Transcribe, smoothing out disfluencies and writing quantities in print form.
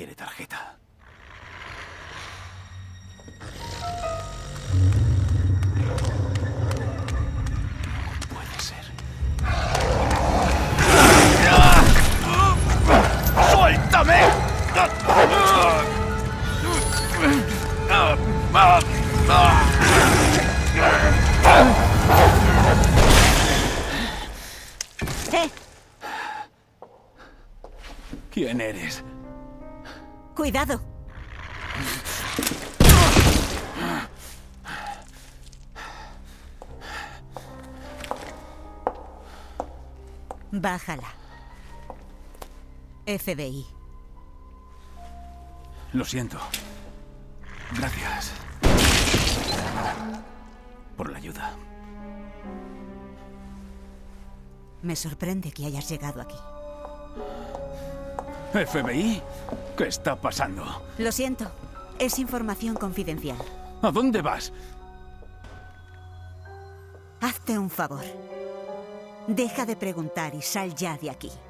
quiere tarjeta. No puede ser. ¡Suéltame! ¿Quién eres? ¡Cuidado! Bájala. FBI. Lo siento. Gracias. Por la ayuda. Me sorprende que hayas llegado aquí. ¿FBI? ¿Qué está pasando? Lo siento. Es información confidencial. ¿A dónde vas? Hazte un favor. Deja de preguntar y sal ya de aquí.